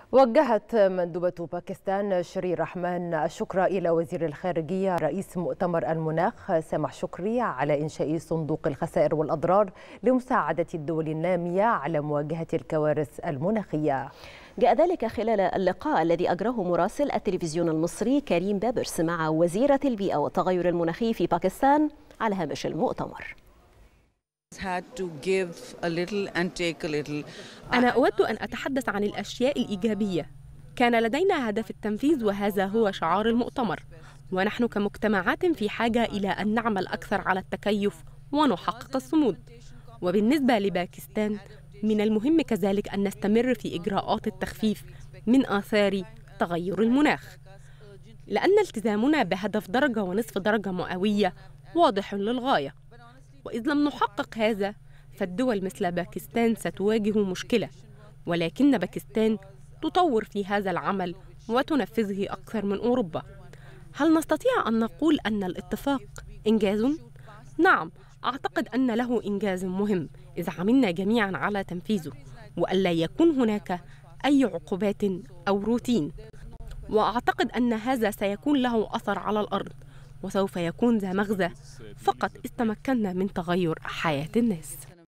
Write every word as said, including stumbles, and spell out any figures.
وجهت مندوبة باكستان شيرين رحمان الشكر إلى وزير الخارجية رئيس مؤتمر المناخ سامح شكري على إنشاء صندوق الخسائر والأضرار لمساعدة الدول النامية على مواجهة الكوارث المناخية. جاء ذلك خلال اللقاء الذي أجراه مراسل التلفزيون المصري كريم بابرس مع وزيرة البيئة والتغير المناخي في باكستان على هامش المؤتمر. أنا أود أن أتحدث عن الأشياء الإيجابية. كان لدينا هدف التنفيذ وهذا هو شعار المؤتمر، ونحن كمجتمعات في حاجة إلى أن نعمل أكثر على التكيف ونحقق الصمود. وبالنسبة لباكستان من المهم كذلك أن نستمر في إجراءات التخفيف من آثار تغير المناخ، لأن التزامنا بهدف درجة ونصف درجة مئوية واضح للغاية. وإذ لم نحقق هذا فالدول مثل باكستان ستواجه مشكلة، ولكن باكستان تطور في هذا العمل وتنفذه أكثر من أوروبا. هل نستطيع أن نقول أن الاتفاق إنجاز؟ نعم، أعتقد أن له إنجاز مهم إذا عملنا جميعا على تنفيذه، وألا يكون هناك أي عقوبات أو روتين. وأعتقد أن هذا سيكون له أثر على الأرض، وسوف يكون ذا مغزى فقط إذا تمكنا من تغير حياة الناس.